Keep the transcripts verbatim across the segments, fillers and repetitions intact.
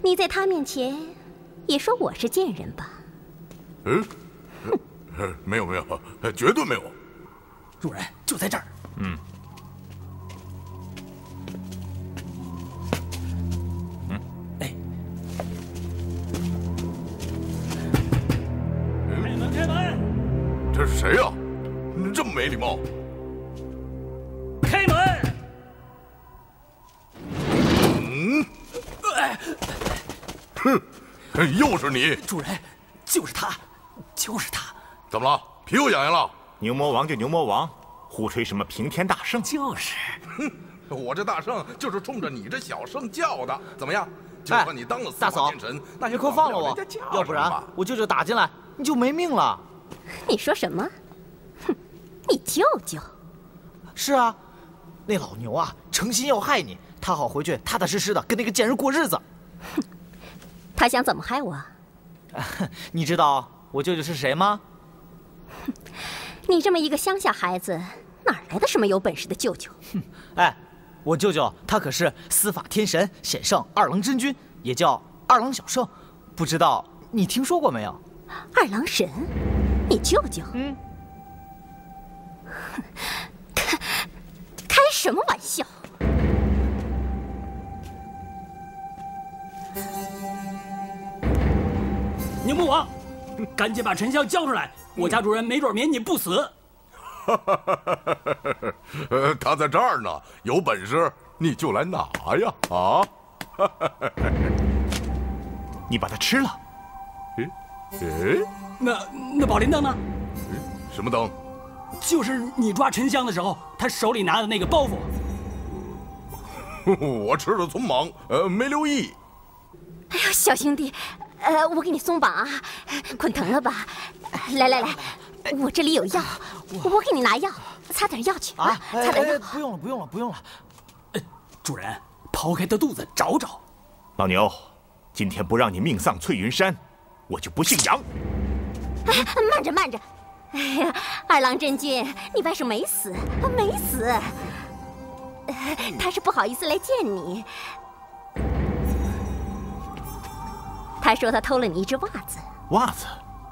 你在他面前也说我是贱人吧？ 嗯，没有没有，绝对没有。 主人就在这儿。 嗯。嗯， 哎。 开门开门！这是谁呀？你这么没礼貌！ 开门！ 嗯。哼，又是你！ 主人，就是他，就是他。 怎么了？屁股痒痒了？ 牛魔王就牛魔王，胡吹什么平天大圣？ 就是。 哼，我这大圣就是冲着你这小圣叫的。怎么样？就算你当了司法天神，那你快放了我，要不然我舅舅打进来，你就没命了。 你说什么？哼，你舅舅？ 是啊，那老牛啊，诚心要害你，他好回去踏踏实实的跟那个贱人过日子。 哼，他想怎么害我？ 你知道我舅舅是谁吗？ 哼，你这么一个乡下孩子，哪来的什么有本事的舅舅？ 哼，哎，我舅舅他可是司法天神显圣二郎真君，也叫二郎小圣，不知道你听说过没有？ 二郎神，你舅舅？ 嗯。 开开什么玩笑？ 牛魔王，赶紧把沉香交出来，我家主人没准免你不死。 呃，他在这儿呢，有本事你就来拿呀！啊！ 你把它吃了？ 诶诶， 那那宝莲灯呢？ 什么灯？ 就是你抓沉香的时候，他手里拿的那个包袱。 我吃的匆忙，呃，没留意。 哎呀，小兄弟，呃，我给你松绑啊，捆疼了吧？来来来，我这里有药，我给你拿药，擦点药去啊，擦点药。 不用了，不用了，不用了。 主人，刨开他肚子找找。 老牛，今天不让你命丧翠云山，我就不姓杨。 哎，慢着慢着，哎呀，二郎真君，你外甥没死，没死，他是不好意思来见你。他说他偷了你一只袜子。 袜子？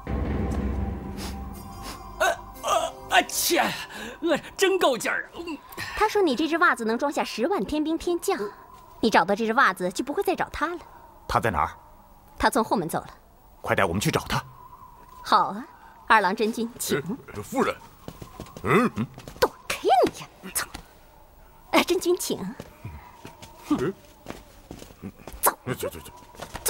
呃呃，啊切，呃，真够劲儿。 他说你这只袜子能装下十万天兵天将，你找到这只袜子就不会再找他了。 他在哪儿？ 他从后门走了。 快带我们去找他。 好啊，二郎真君，请。 呃、夫人，嗯， 躲开你呀！走。哎，真君，请。 嗯、 走。 走走走。 走。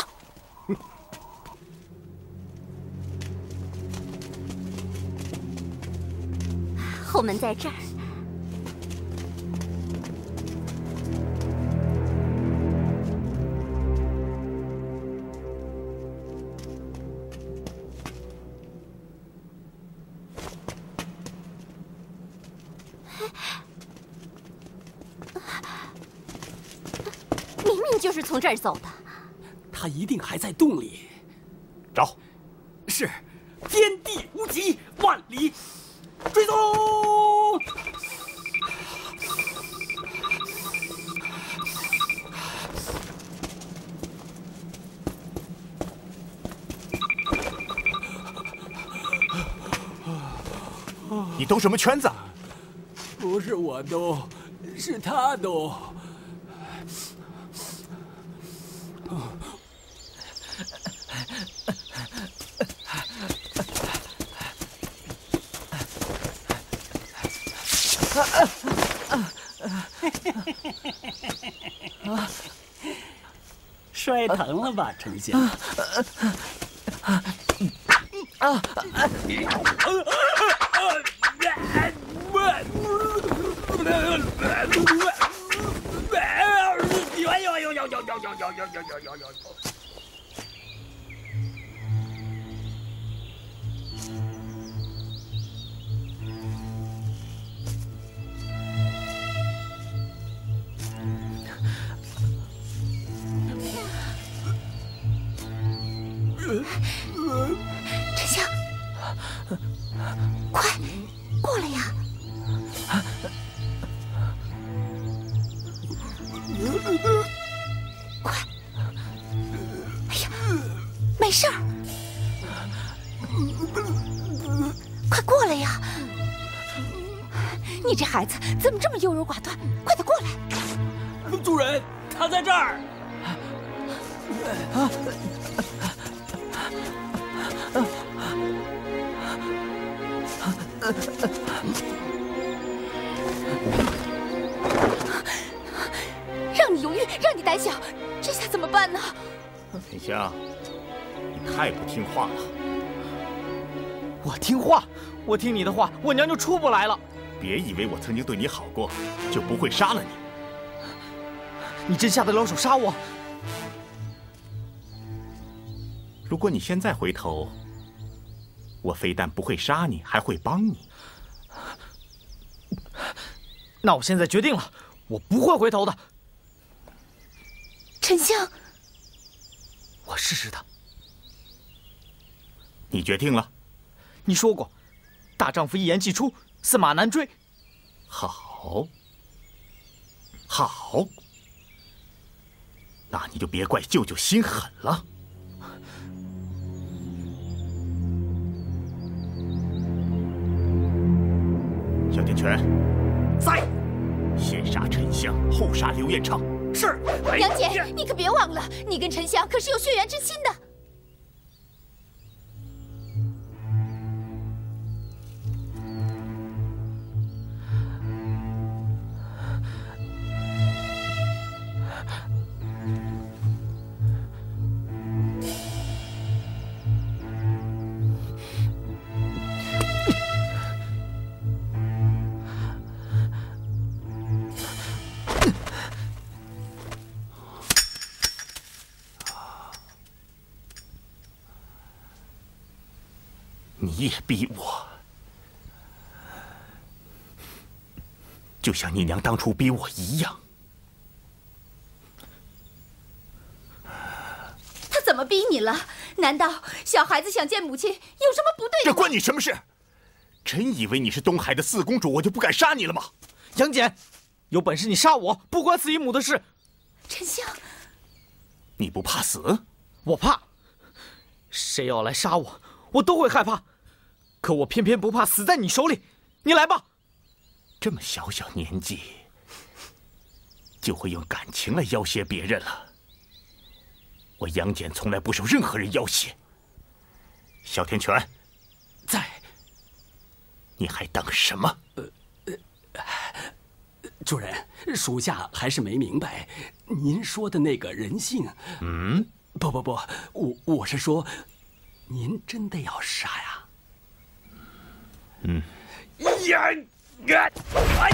后门在这儿。明明就是从这儿走的。 他一定还在洞里。 找。 是，天地无极，万里追踪。 你兜什么圈子？ 不是我兜，是他兜。摔疼了吧，丞相？啊！啊！ 丞相，快过来呀！快！ 这孩子怎么这么优柔寡断？快点过来！ 主人，他在这儿。啊！ 让你犹豫，让你胆小，这下怎么办呢？ 沉香，你太不听话了。 我听话，我听你的话，我娘就出不来了。 别以为我曾经对你好过，就不会杀了你。 你真下得了手杀我？ 如果你现在回头，我非但不会杀你，还会帮你。 那我现在决定了，我不会回头的。 沉香， 我试试他。 你决定了？ 你说过，大丈夫一言既出，驷马难追。 好，好，那你就别怪舅舅心狠了。小天泉， 在。 先杀沉香，后杀刘彦昌。 是。 杨戬，你可别忘了，你跟沉香可是有血缘之亲的。 你也逼我，就像你娘当初逼我一样。 他怎么逼你了？难道小孩子想见母亲有什么不对的？ 这关你什么事？真以为你是东海的四公主，我就不敢杀你了吗？ 杨戬，有本事你杀我，不关死与母的事。 沉香， 你不怕死？ 我怕。谁要来杀我，我都会害怕。可我偏偏不怕死在你手里。你来吧。 这么小小年纪，就会用感情来要挟别人了。我杨戬从来不受任何人要挟。小天泉， 在。 你还等什么？呃呃，主人，属下还是没明白您说的那个人性。 嗯， 不不不，我我是说，您真的要杀呀？ 嗯。 呀呀！哎！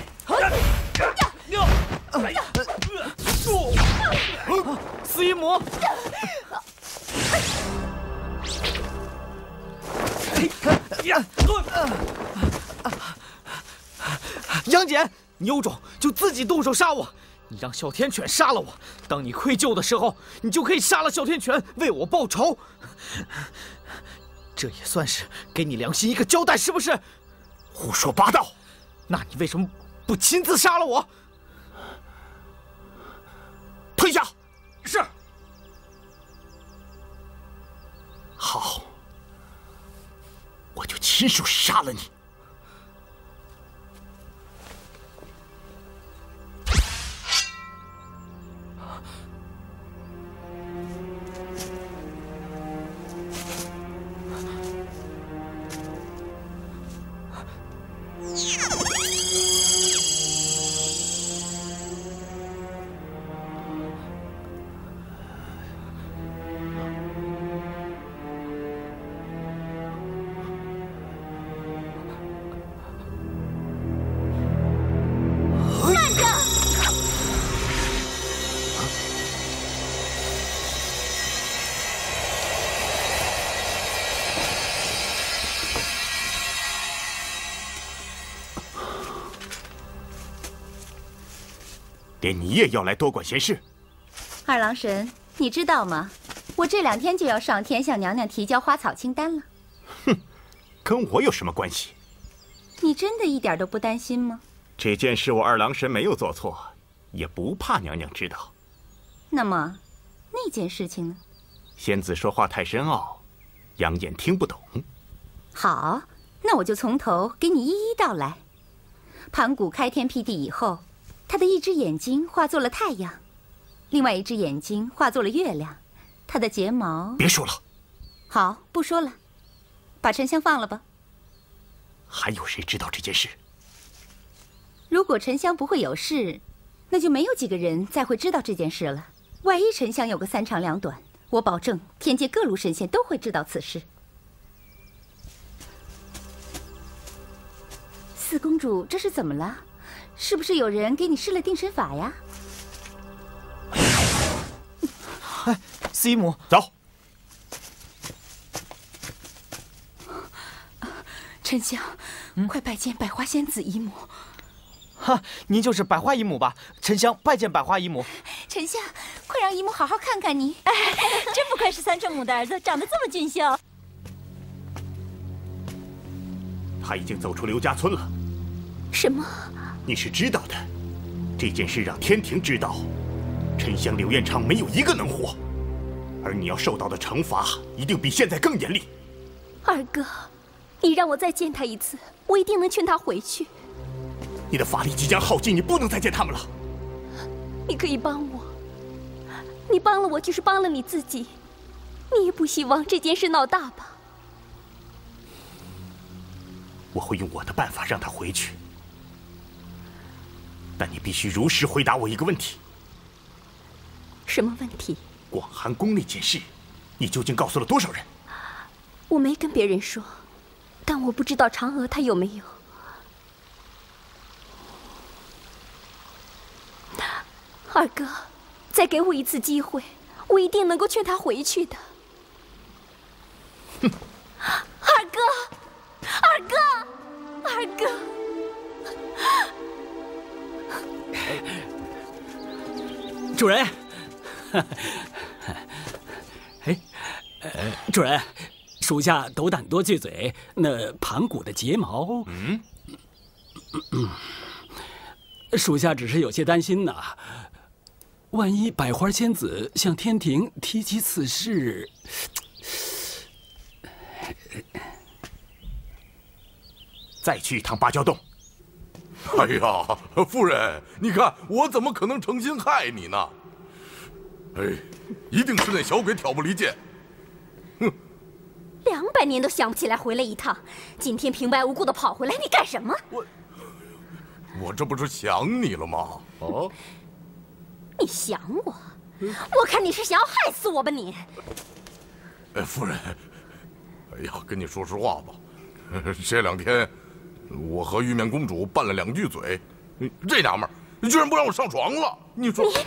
四阴魔！杨戬，你有种就自己动手杀我！你让哮天犬杀了我，当你愧疚的时候，你就可以杀了哮天犬，为我报仇。这也算是给你良心一个交代，是不是？ 胡说八道！ 那你为什么不亲自杀了我？ 退下。 是。 好，我就亲手杀了你。连你也要来多管闲事？ 二郎神，你知道吗？我这两天就要上天向娘娘提交花草清单了。 哼，跟我有什么关系？ 你真的一点都不担心吗？ 这件事我二郎神没有做错，也不怕娘娘知道。 那么，那件事情呢？ 仙子说话太深奥，杨戬听不懂。 好，那我就从头给你一一道来。 盘古开天辟地以后，他的一只眼睛化作了太阳，另外一只眼睛化作了月亮，他的睫毛…… 别说了。 好，不说了，把沉香放了吧。 还有谁知道这件事？ 如果沉香不会有事，那就没有几个人再会知道这件事了。万一沉香有个三长两短，我保证天界各路神仙都会知道此事。四公主，这是怎么了？是不是有人给你施了定身法呀？ 哎，四姨母， 走。 沉香，嗯、快拜见百花仙子姨母。 哈，您就是百花姨母吧？沉香拜见百花姨母。 沉香，快让姨母好好看看你。哎， 真不愧是三圣母的儿子，长得这么俊秀。 他已经走出刘家村了。 什么？ 你是知道的。这件事让天庭知道，沉香、柳彦昌没有一个能活，而你要受到的惩罚一定比现在更严厉。 二哥，你让我再见他一次，我一定能劝他回去。 你的法力即将耗尽，你不能再见他们了。 你可以帮我，你帮了我就是帮了你自己，你也不希望这件事闹大吧？ 我会用我的办法让他回去，但你必须如实回答我一个问题。 什么问题？ 广寒宫那件事，你究竟告诉了多少人？ 我没跟别人说，但我不知道嫦娥她有没有。二哥，再给我一次机会，我一定能够劝他回去的。 哼！ 二哥，二哥，二哥！ 主人，哎，呃，主人，属下斗胆多句嘴，那盘古的睫毛，嗯，属下只是有些担心呐。万一百花仙子向天庭提起此事， 再去一趟芭蕉洞。 哎呀，夫人，你看我怎么可能诚心害你呢？哎，一定是那小鬼挑拨离间。 哼，两百年都想不起来回来一趟，今天平白无故的跑回来，你干什么？ 我，我这不是想你了吗？哦。 你想我？我看你是想要害死我吧你！ 哎，夫人，哎呀，跟你说实话吧，这两天我和玉面公主拌了两句嘴，这娘们儿居然不让我上床了。你说， 你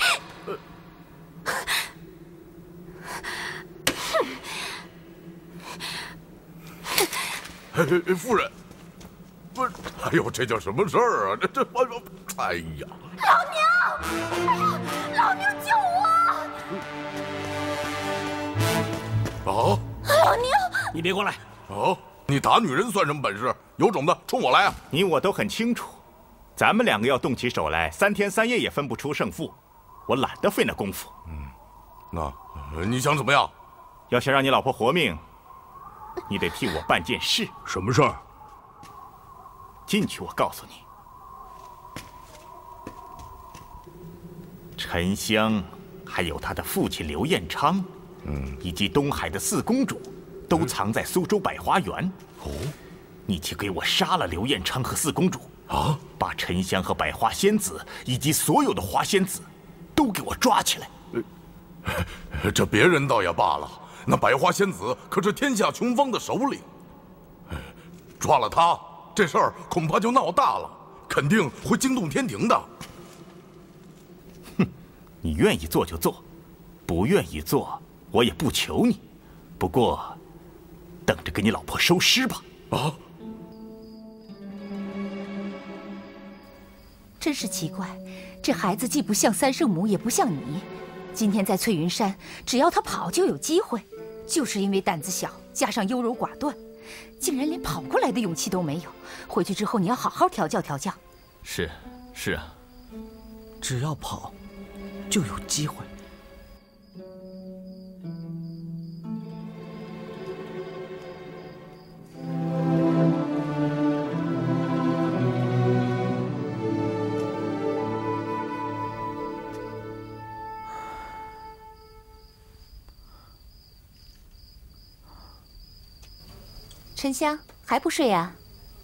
呃，哎，夫人，不是，哎呦，这叫什么事儿啊？这这，哎呀！ 老娘！哎呀，老娘救我！ 啊！ 老娘！ 你别过来！ 哦，你打女人算什么本事？有种子冲我来啊！ 你我都很清楚，咱们两个要动起手来，三天三夜也分不出胜负。我懒得费那功夫。 嗯，那你想怎么样？ 要想让你老婆活命，你得替我办件事。 什么事儿？ 进去，我告诉你。沉香，还有他的父亲刘彦昌，嗯，以及东海的四公主，都藏在苏州百花园。哦，你去给我杀了刘彦昌和四公主啊！把沉香和百花仙子以及所有的花仙子，都给我抓起来。 呃，这别人倒也罢了，那百花仙子可是天下穷芳的首领，抓了她，这事儿恐怕就闹大了，肯定会惊动天庭的。 你愿意做就做，不愿意做，我也不求你。不过，等着给你老婆收尸吧。啊！ 真是奇怪，这孩子既不像三圣母，也不像你。今天在翠云山，只要他跑就有机会，就是因为胆子小，加上优柔寡断，竟然连跑过来的勇气都没有。回去之后，你要好好调教调教。 是，是啊，只要跑。就有机会。 沉香还不睡呀？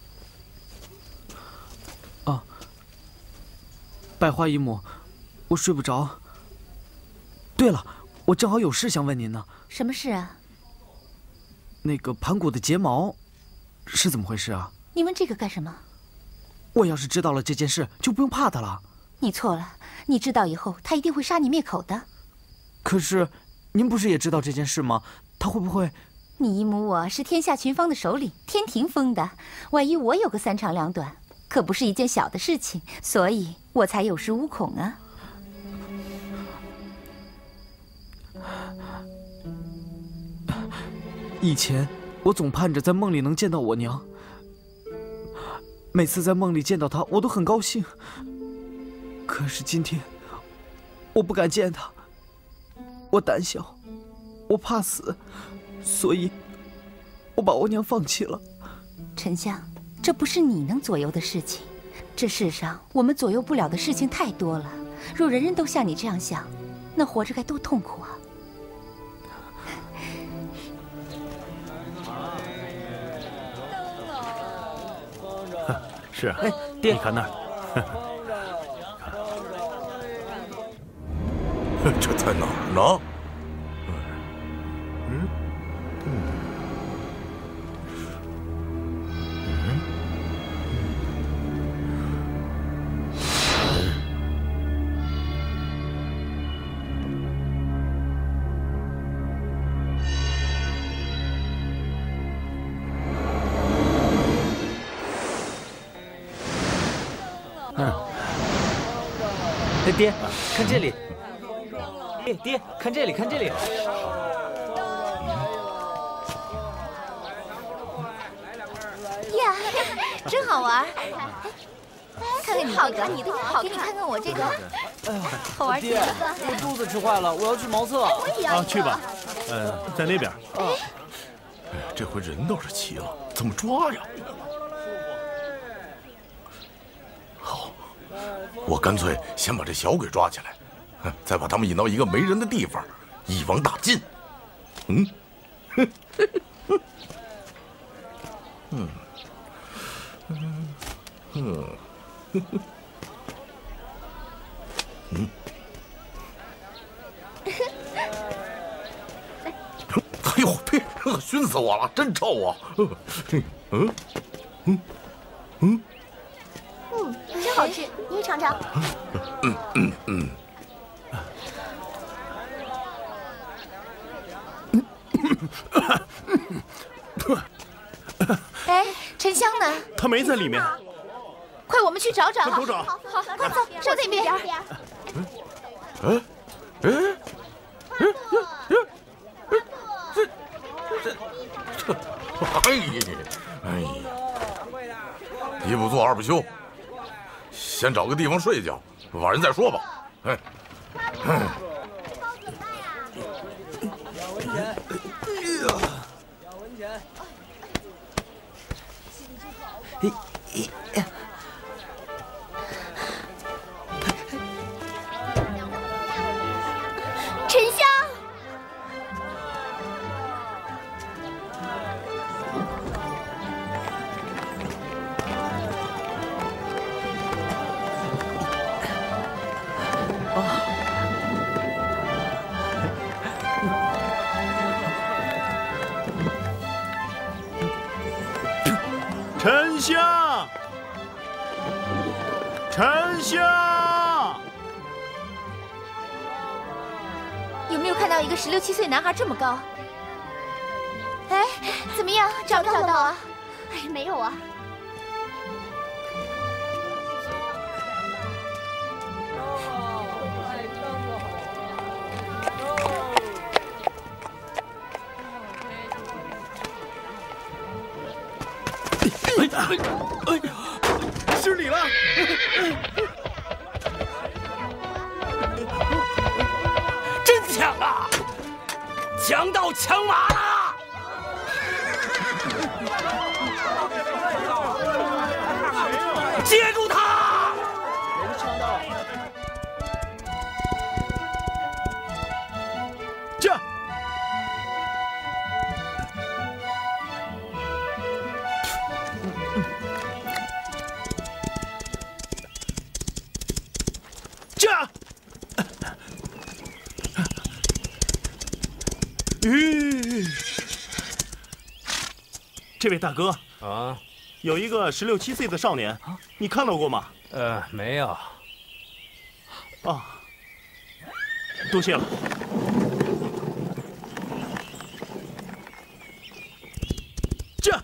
啊，百花姨母，我睡不着。对了，我正好有事想问您呢。 什么事啊？ 那个盘古的睫毛是怎么回事啊？ 你问这个干什么？ 我要是知道了这件事，就不用怕他了。 你错了，你知道以后，他一定会杀你灭口的。 可是，您不是也知道这件事吗？他会不会？ 你姨母我是天下群芳的首领，天庭封的，万一我有个三长两短，可不是一件小的事情，所以我才有恃无恐啊。 以前我总盼着在梦里能见到我娘，每次在梦里见到她，我都很高兴。可是今天，我不敢见她，我胆小，我怕死，所以，我把我娘放弃了。 沉香，这不是你能左右的事情。这世上我们左右不了的事情太多了，若人人都像你这样想，那活着该多痛苦啊！ 是啊， 哎，爹， 你看那儿， 这在哪儿呢？嗯嗯哎，爹，看这里。爹，爹，看这里，看这里。 呀，真好玩！看看你好看，你的也好看。 给你看看我这个， 哎呀， 好玩极了。 我肚子吃坏了，我要去茅厕。 啊，去吧，呃，在那边。 哎，这回人倒是齐了，怎么抓呀？好，我干脆先把这小鬼抓起来，再把他们引到一个没人的地方，一网打尽。嗯，嗯，嗯，嗯，嗯。哎呦呸！熏死我了，真臭啊！嗯嗯嗯嗯，真好吃，你也尝尝。 嗯嗯嗯。 哎，沉香呢？ 他没在里面。 快，我们去找找。 走找。 好，好，快走，上那边。 哎哎哎哎哎！这这这！哎呀哎呀！一不做二不休，先找个地方睡一觉，晚上再说吧。哎，哎。 要文钱。哎哎。 沉香。 沉香，沉香， 有没有看到一个十六七岁男孩这么高？哎，怎么样，找没找到啊？哎，没有啊。 哎哎哎！是你了！真抢啊！强盗抢马了！接住他！ 人抢到。 这。 这，吁，这位大哥啊， 有一个十六七岁的少年，你看到过吗？ 呃，没有。 啊，多谢了。这，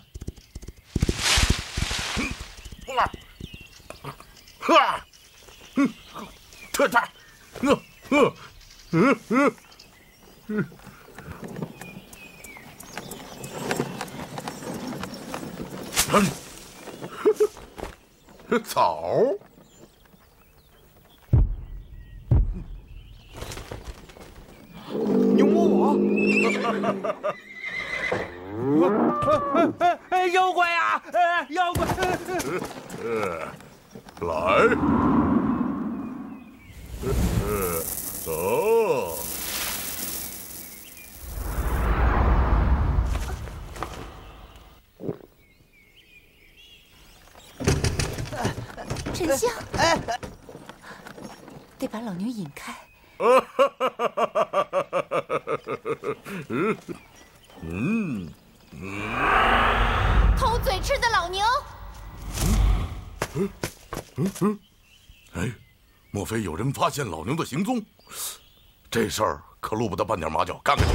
哈，嗯，这这，嗯嗯嗯嗯嗯。 嗯，草， 你摸我！ 哎哎，妖怪呀！哎，妖怪！ 呃，来，呃，哦。 沉香，得把老牛引开。 嗯嗯嗯， 偷嘴吃的老牛。 嗯嗯嗯，哎，莫非有人发现老牛的行踪？这事儿可录不得半点马脚，干干去！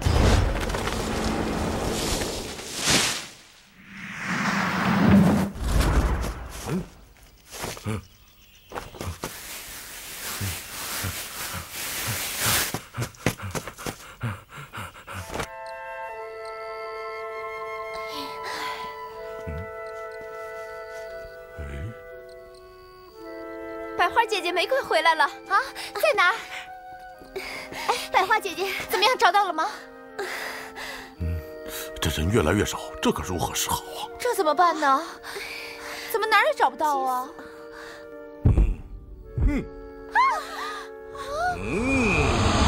百花姐姐，玫瑰回来了啊，在哪儿？哎，百花姐姐，怎么样，找到了吗？ 嗯，这人越来越少，这可如何是好啊？ 这怎么办呢？怎么哪儿也找不到啊？ 嗯嗯嗯。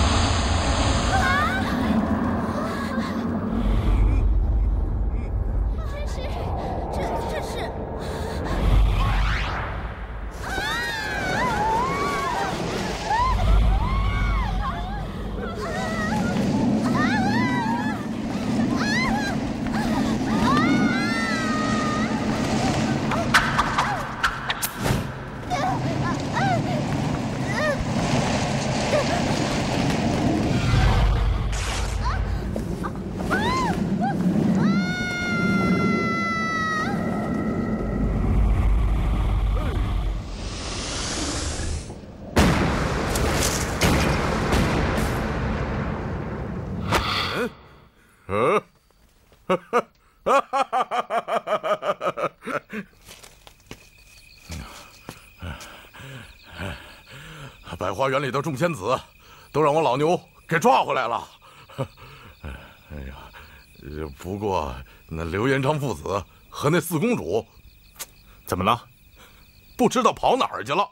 嗯，哈哈哈哈哈哈！百花园里的众仙子都让我老牛给抓回来了。哎呀，不过那刘延昌父子和那四公主怎么了？ 不知道跑哪儿去了。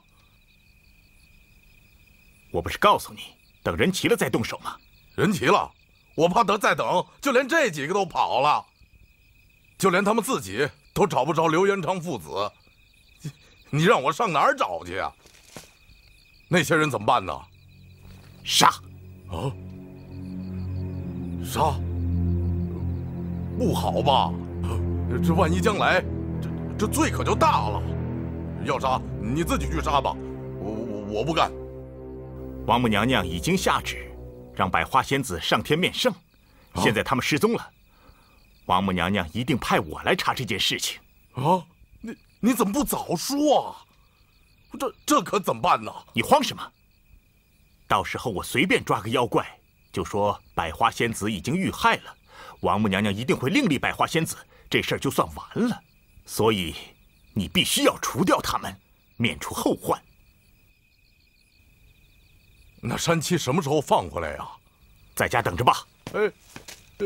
我不是告诉你，等人齐了再动手吗？ 人齐了。 我怕等再等，就连这几个都跑了，就连他们自己都找不着刘延昌父子，你让我上哪儿找去啊？那些人怎么办呢？ 杀！ 啊？杀？不好吧？这万一将来，这这罪可就大了。要杀你自己去杀吧，我我我不干。 王母娘娘已经下旨。 让百花仙子上天面圣，现在他们失踪了，王母娘娘一定派我来查这件事情。 啊，你你怎么不早说啊？这这可怎么办呢？ 你慌什么？到时候我随便抓个妖怪，就说百花仙子已经遇害了，王母娘娘一定会另立百花仙子，这事儿就算完了。所以你必须要除掉他们，免除后患。 那山七什么时候放回来呀？ 在家等着吧。 哎，呃，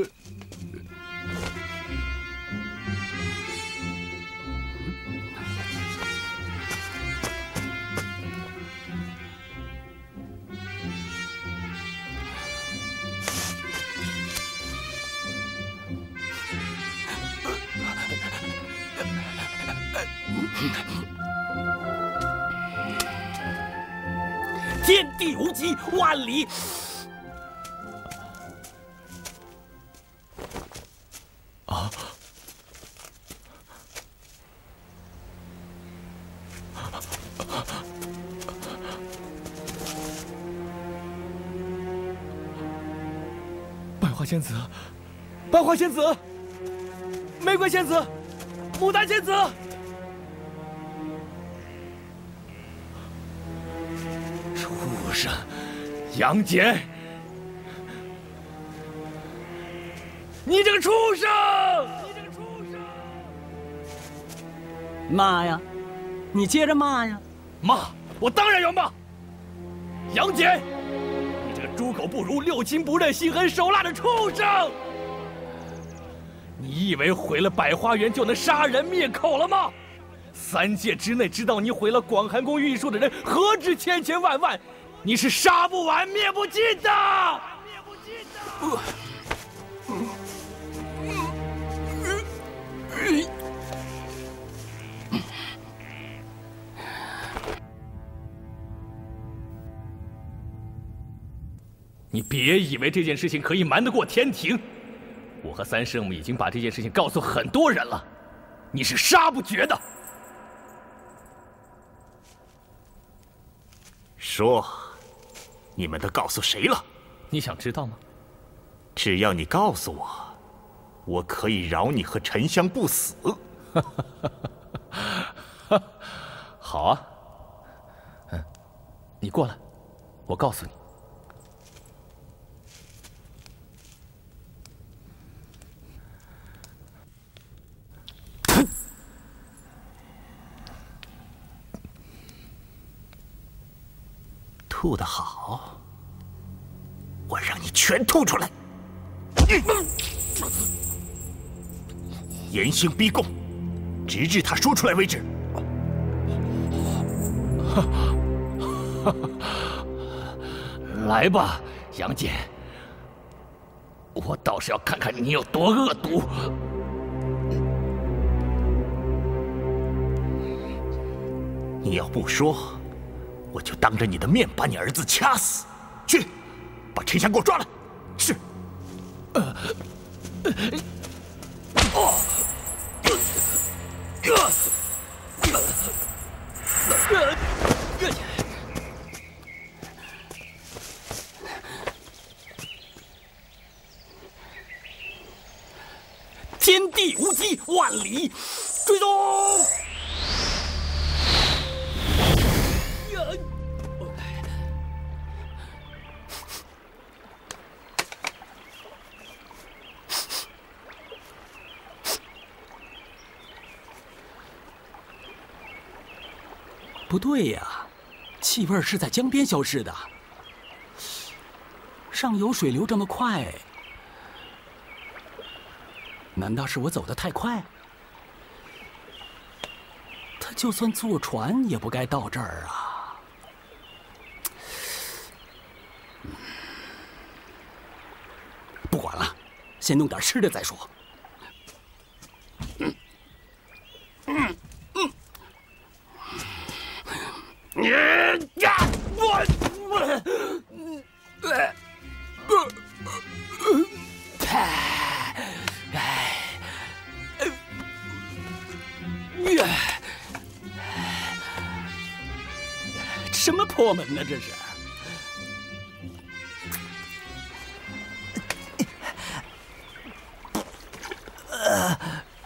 天地无极，万里。啊！ 百花仙子，百花仙子，玫瑰仙子，牡丹仙子。 畜生，杨戬，你这个畜生！你这个畜生！ 骂呀，你接着骂呀！ 骂，我当然要骂！杨戬，你这个猪狗不如、六亲不认、心狠手辣的畜生！你以为毁了百花园就能杀人灭口了吗？三界之内知道你毁了广寒宫玉树的人何止千千万万，你是杀不完、灭不尽的！灭不尽的！你别以为这件事情可以瞒得过天庭，我和三圣母已经把这件事情告诉很多人了，你是杀不绝的。说，你们都告诉谁了？你想知道吗？只要你告诉我，我可以饶你和沉香不死。好啊，嗯，你过来，我告诉你。 吐得好，我让你全吐出来！严刑逼供，直至他说出来为止。来吧，杨戬，我倒是要看看你有多恶毒。你要不说，我就当着你的面把你儿子掐死。去，把沉香给我抓来。是。呃。哦。天地无极，万里追踪。 不对呀，气味是在江边消失的。上游水流这么快，难道是我走得太快？他就算坐船也不该到这儿啊！不管了，先弄点吃的再说。嗯嗯嗯。 你呀！我我呃呃呃哎呃什么破门呢？这是。呃。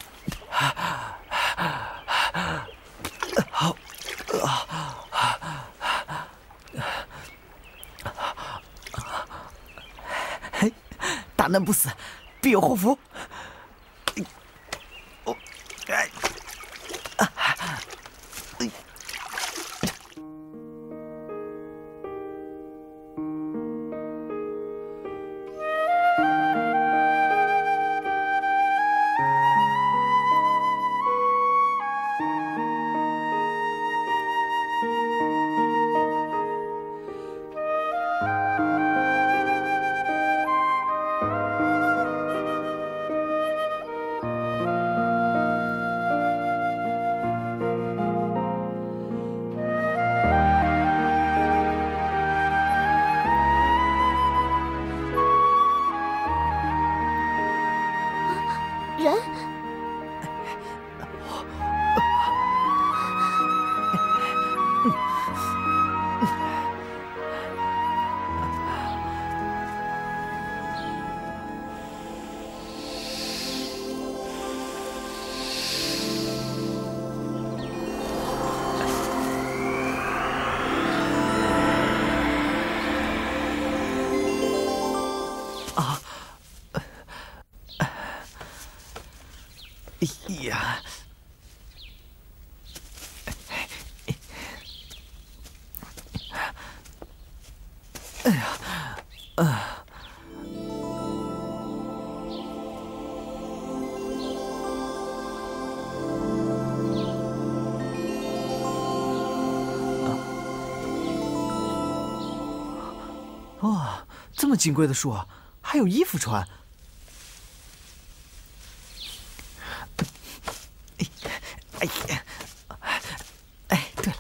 大难不死，必有后福。哦，哎，啊，哎。 哎呀！哎呀！啊！哇，这么金贵的树，还有衣服穿。 哎呀，哎，对了，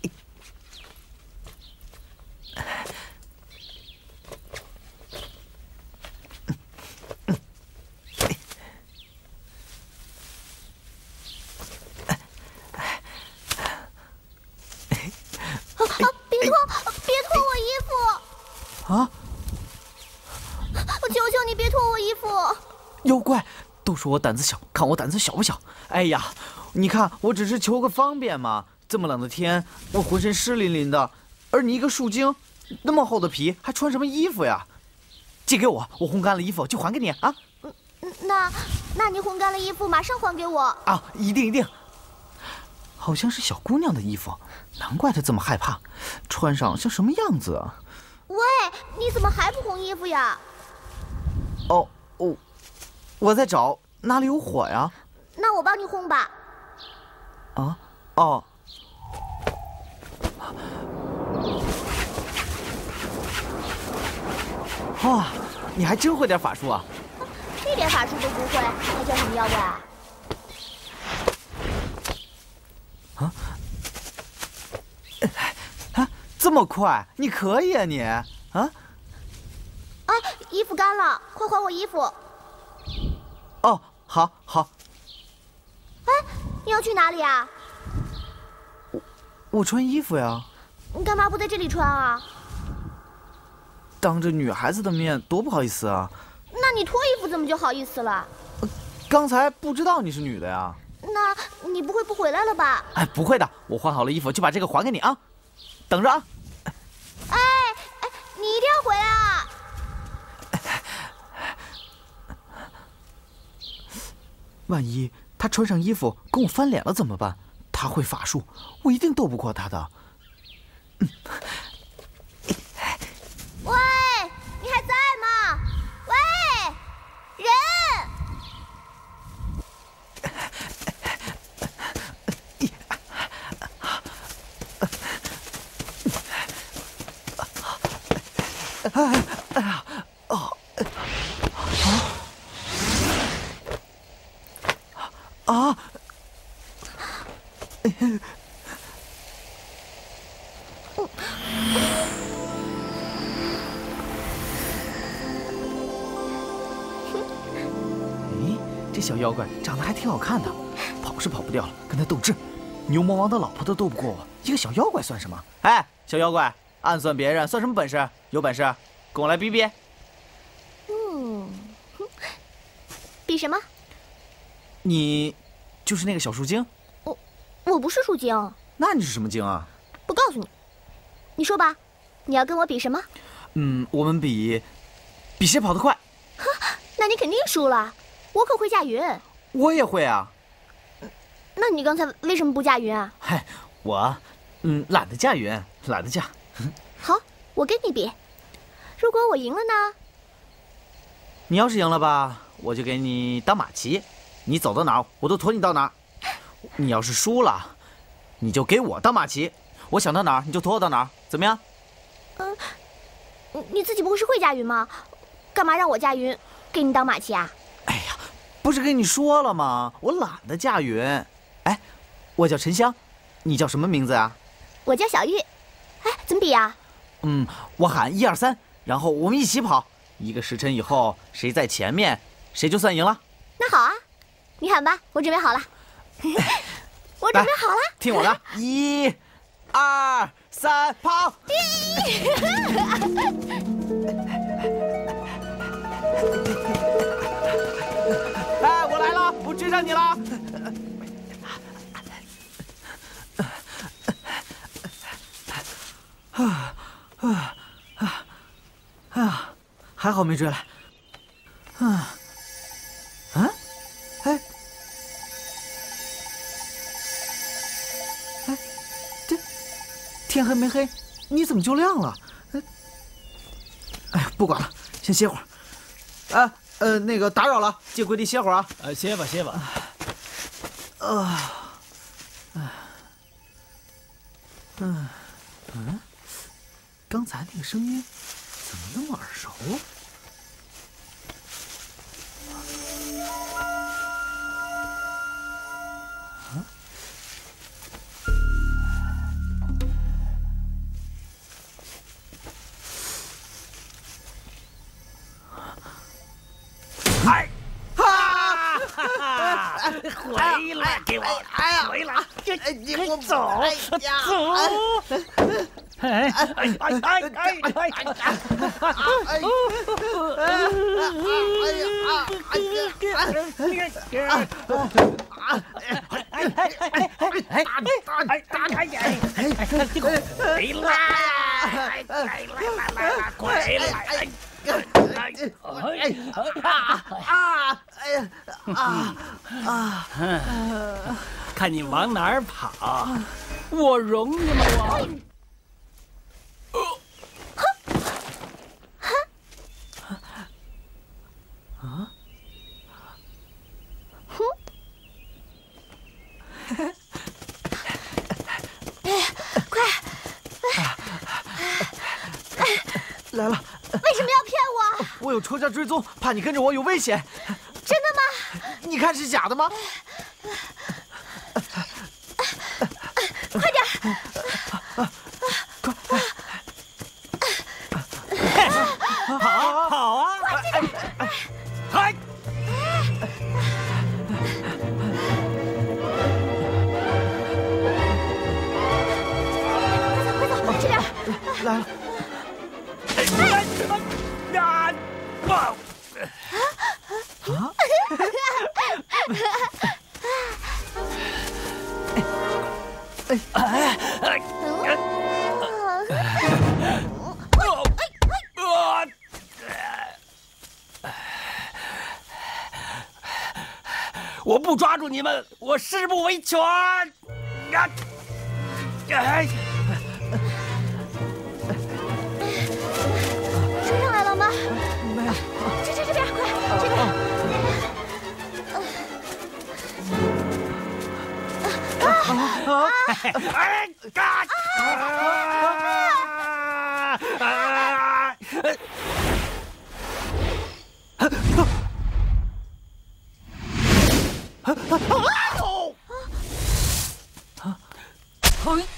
啊！别脱，别脱我衣服！ 啊！ 我求求你别脱我衣服！ 妖怪，都说我胆子小，看我胆子小不小？哎呀！ 你看，我只是求个方便嘛。这么冷的天，我浑身湿淋淋的，而你一个树精，那么厚的皮，还穿什么衣服呀？借给我，我烘干了衣服就还给你啊。 那，那你烘干了衣服马上还给我啊！一定一定。好像是小姑娘的衣服，难怪她这么害怕，穿上像什么样子啊？ 喂，你怎么还不烘衣服呀？ 哦哦，我在找哪里有火呀？ 那我帮你烘吧。 啊，哦，哇，你还真会点法术啊！ 一点法术都不会，还叫什么妖怪啊？ 啊，啊，这么快？你可以啊你啊！ 哎，衣服干了，快还我衣服！ 哦，好，好。 哎。 你要去哪里啊？ 我我穿衣服呀。 你干嘛不在这里穿啊？ 当着女孩子的面，多不好意思啊。 那你脱衣服怎么就好意思了？ 刚才不知道你是女的呀。 那你不会不回来了吧？ 哎，不会的，我换好了衣服就把这个还给你啊。等着啊。 哎哎，你一定要回来啊！ 万一…… 他穿上衣服跟我翻脸了怎么办？他会法术，我一定斗不过他的。嗯、 喂，你还在吗？喂，人！ 哎呀，哦，啊！啊！咦，这小妖怪长得还挺好看的，跑是跑不掉了，跟他斗智。牛魔王的老婆都斗不过我，一个小妖怪算什么？哎，小妖怪，暗算别人算什么本事？有本事跟我来比比。 嗯，比什么？ 你就是那个小树精？ 我我不是树精。 那你是什么精啊？ 不告诉你。你说吧，你要跟我比什么？ 嗯，我们比比谁跑得快。 哈，那你肯定输了。我可会驾云。 我也会啊。 那你刚才为什么不驾云啊？ 嗨，我嗯懒得驾云，懒得驾。 好，我跟你比。如果我赢了呢？ 你要是赢了吧，我就给你当马骑，你走到哪儿我都驮你到哪儿。你要是输了，你就给我当马骑，我想到哪儿你就驮我到哪儿，怎么样？ 嗯，你自己不是会驾云吗？干嘛让我驾云，给你当马骑啊？ 哎呀，不是跟你说了吗？我懒得驾云。哎，我叫沉香，你叫什么名字啊？ 我叫小玉。哎，怎么比呀？ 嗯，我喊一二三，然后我们一起跑。一个时辰以后，谁在前面，谁就算赢了。 那好啊，你喊吧，我准备好了。我准备好了， 听我的，一、二、三，跑！哎，我来了，我追上你了！啊啊啊啊！还好没追来。啊啊！哎天黑没黑，你怎么就亮了？哎呀，不管了，先歇会儿。哎，呃，那个打扰了，借跪地歇会儿啊。 呃，歇吧歇吧。 啊，嗯嗯，刚才那个声音怎么那么耳熟？ 哎，啊！回来，给我！哎呀，回来！这你给我走，走！哎哎哎哎哎哎！哎看你往哪儿跑，我容易吗我？ 啊！ 哼！快！ 来了！ 为什么要骗我？ 我有仇家追踪，怕你跟着我有危险。 真的吗？ 你看是假的吗？ 快点！ 快！跑跑啊！ 快！快走，快走，这边！ 来了！ 哎！啊！啊！ 哎哎哎！ 我不抓住你们，我誓不维权！啊！哎！ 追上来了吗？ 没有。 这这这边，快这边！啊！ 啊！哎！嘎！啊！哎呦！